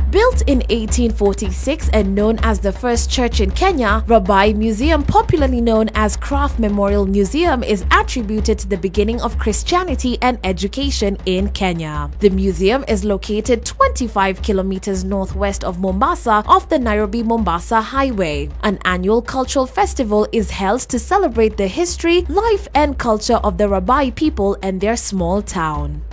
Built in 1846 and known as the first church in Kenya, Rabai Museum, popularly known as Craft Memorial Museum, is attributed to the beginning of Christianity and education in Kenya. The museum is located 25 kilometers northwest of Mombasa off the Nairobi-Mombasa Highway. An annual cultural festival is held to celebrate the history, life, and culture of the Rabai people and their small town.